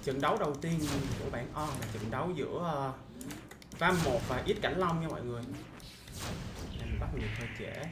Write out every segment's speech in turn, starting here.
Trận đấu đầu tiên của bảng O là trận đấu giữa Vam 1 và X Cảnh Long nha mọi người. Em bắt nhịp hơi trễ.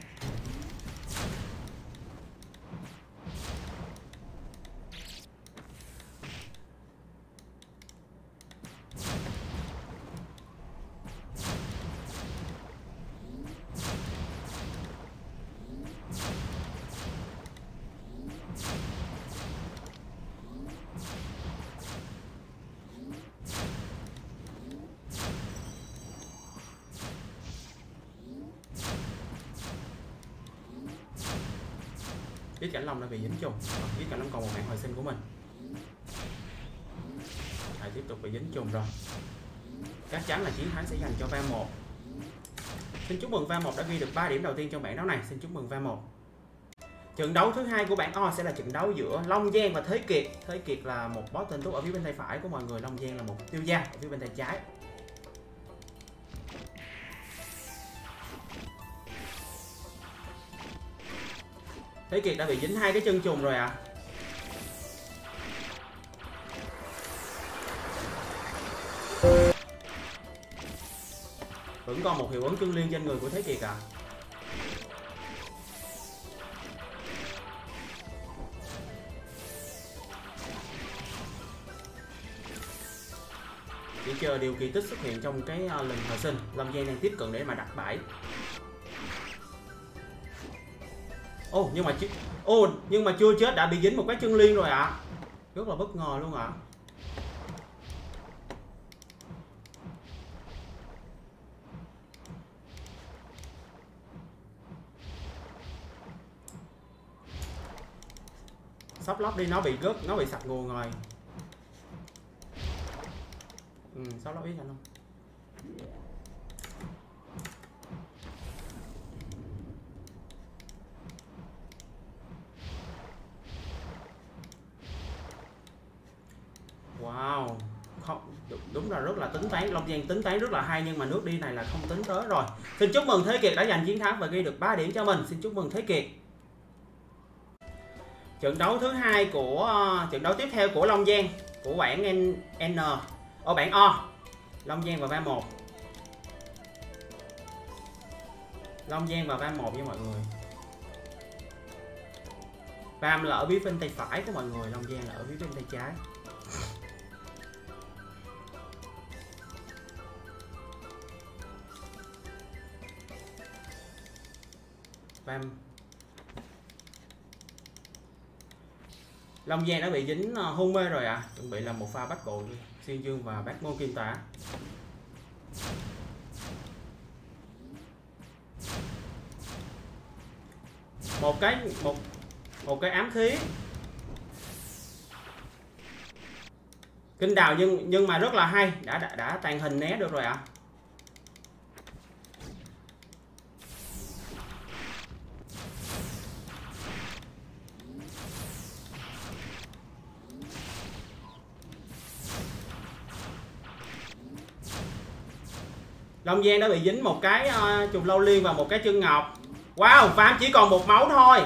X Cảnh Long đã bị dính trùng. X Cảnh Long còn một mạng hồi sinh của mình. Lại tiếp tục bị dính trùng rồi. Chắc chắn là chiến thắng sẽ dành cho Vam 1. Xin chúc mừng Vam 1 đã ghi được 3 điểm đầu tiên trong bảng đấu này. Xin chúc mừng Vam 1. Trận đấu thứ hai của bảng O sẽ là trận đấu giữa Long Giang và Thế Kiệt. Thế Kiệt là một boss tên túc ở phía bên tay phải của mọi người. Long Giang là một tiêu gia ở phía bên tay trái. Thế Kiệt đã bị dính 2 cái chân trùng rồi ạ. Vẫn còn một hiệu ứng chân liên trên người của Thế Kiệt ạ. Chỉ chờ điều kỳ tích xuất hiện trong cái lần hồi sinh. Long Giang đang tiếp cận để mà đặt bẫy. Nhưng mà chưa chết đã bị dính một cái chân liên rồi ạ. Rất là bất ngờ luôn ạ. Sắp lóc đi, nó bị gớt, nó bị sặc nguồn rồi. Sắp lóc biết anh không? Wow, không, đúng là rất là tính toán. Long Giang tính toán rất là hay nhưng mà nước đi này là không tính tới rồi. Xin chúc mừng Thế Kiệt đã giành chiến thắng và ghi được 3 điểm cho mình. Xin chúc mừng Thế Kiệt. Trận đấu thứ hai của trận đấu tiếp theo của Long Giang của bảng ở bảng O. Long Giang và Vam 1. Long Giang và Vam 1 nha mọi người. Vam là ở phía bên tay phải của mọi người, Long Giang là ở phía bên tay trái. Vam Long Giang đã bị dính hôn mê rồi ạ. Chuẩn bị làm một pha bắt bộ xuyên dương và bát môn kim tả. Một cái ám khí kinh đào nhưng mà rất là hay, đã tàn hình né được rồi ạ. Long Giang đã bị dính một cái trùng lâu liên và một cái chân ngọc. Wow, Vam chỉ còn một máu thôi.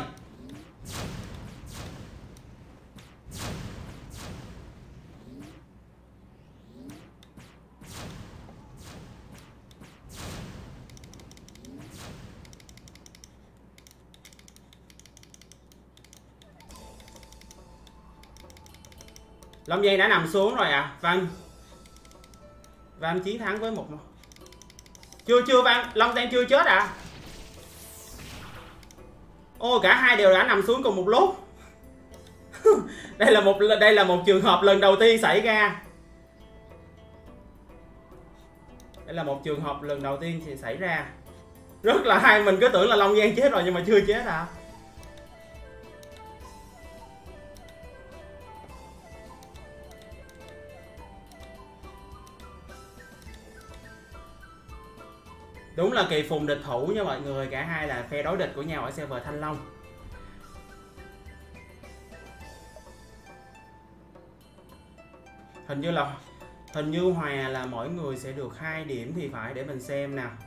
Long Giang đã nằm xuống rồi ạ. Vam chiến thắng với một... Chưa Vam, Long Giang chưa chết ạ. Cả hai đều đã nằm xuống cùng một lúc. Đây là một trường hợp lần đầu tiên xảy ra. Đây là một trường hợp lần đầu tiên thì xảy ra. Rất là hay, mình cứ tưởng là Long Giang chết rồi nhưng mà chưa chết ạ. Đúng là kỳ phùng địch thủ nha mọi người, cả hai là phe đối địch của nhau ở server Thanh Long. Hình như hòa là mỗi người sẽ được 2 điểm thì phải, để mình xem nào.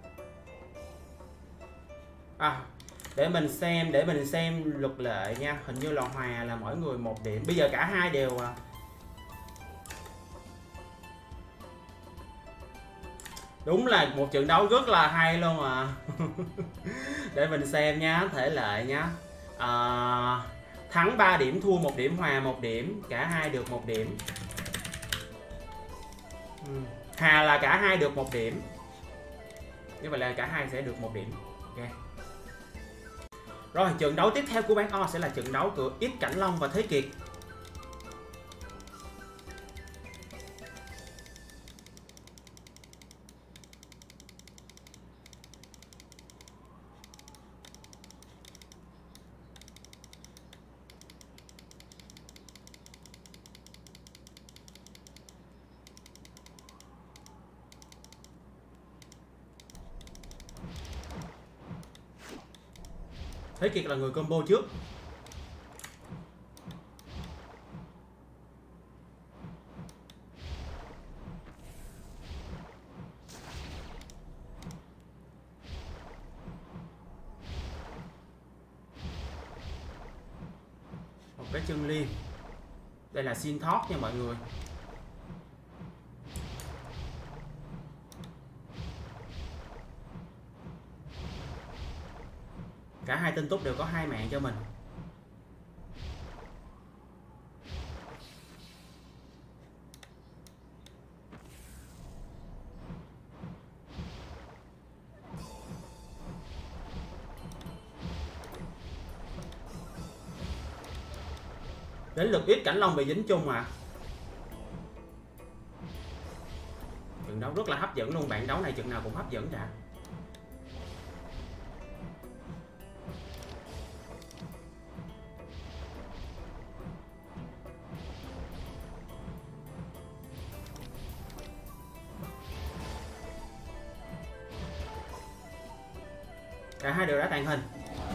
Để mình xem luật lệ nha. Hình như là hòa là mỗi người 1 điểm. Bây giờ cả hai đều Đúng là một trận đấu rất là hay luôn à. Để mình xem nhá, thể lệ nhá. Thắng 3 điểm, thua 1 điểm, hòa 1 điểm, cả hai được 1 điểm. Hà là cả hai được 1 điểm. Như vậy là cả hai sẽ được 1 điểm. Ok. Rồi, trận đấu tiếp theo của bán O sẽ là trận đấu của X Cảnh Long và Thế Kiệt. Thế Kiệt là người combo trước. Một cái chân liên. Đây là xin thoát nha mọi người. Cả hai tinh túc đều có 2 mạng cho mình. Đến lượt X Cảnh Long bị dính chung à. Trận đấu rất là hấp dẫn luôn, bạn đấu này trận nào cũng hấp dẫn cả. Cả hai đều đã tàn hình.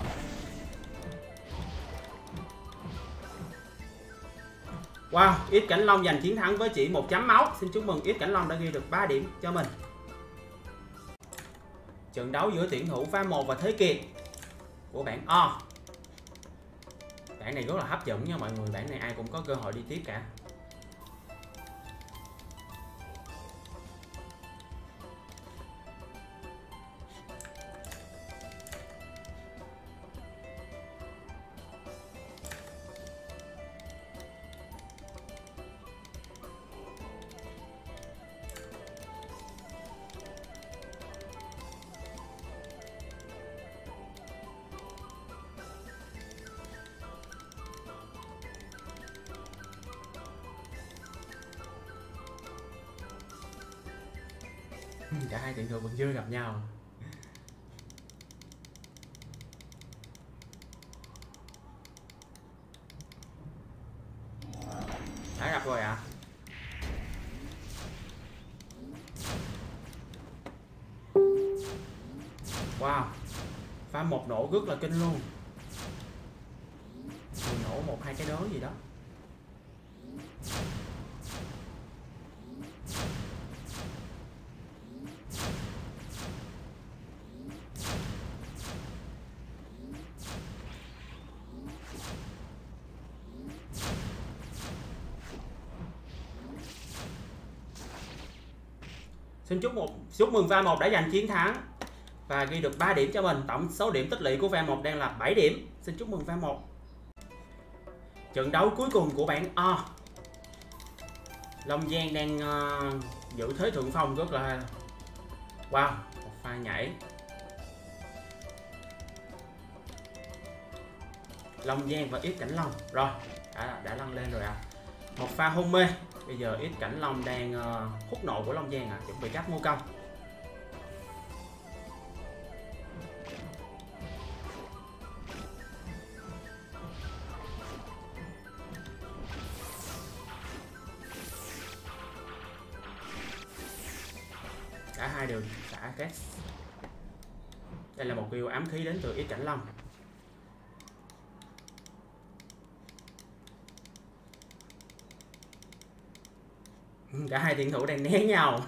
Wow, X Cảnh Long giành chiến thắng với chỉ 1 chấm máu. Xin chúc mừng X Cảnh Long đã ghi được 3 điểm cho mình. Trận đấu giữa tuyển thủ pha 1 và Thế Kiệt của bảng O. Bảng này rất là hấp dẫn nha mọi người, bảng này ai cũng có cơ hội đi tiếp cả. Cả hai tuyển thủ vẫn chưa gặp nhau. Đã gặp rồi ạ. Wow, pha một nổ rất là kinh luôn. Nổ 1-2 cái đớ gì đó. Xin chúc mừng pha 1 đã giành chiến thắng và ghi được 3 điểm cho mình. Tổng số điểm tích lũy của pha 1 đang là 7 điểm. Xin chúc mừng pha 1. Trận đấu cuối cùng của bảng O. Long Giang đang giữ thế thượng phong rất là... Wow, một pha nhảy. Long Giang và X Cảnh Long. Rồi, đã lăn lên rồi à. Một pha hôn mê. Bây giờ X Cảnh Long đang hút nộ của Long Giang chuẩn bị cắt mua công. Cả hai đều xả két. Đây là một kill ám khí đến từ X Cảnh Long. Cả hai tuyển thủ đang né nhau.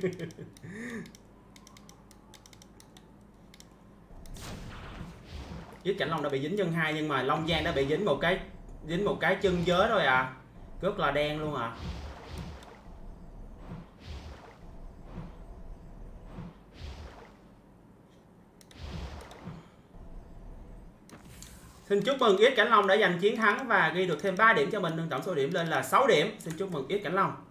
X Cảnh Long đã bị dính chân 2 nhưng mà Long Giang đã bị dính một cái chân giới rồi à. Rất là đen luôn à. Xin chúc mừng Yết Cảnh Long đã giành chiến thắng và ghi được thêm 3 điểm cho mình, nâng tổng số điểm lên là 6 điểm. Xin chúc mừng Yết Cảnh Long.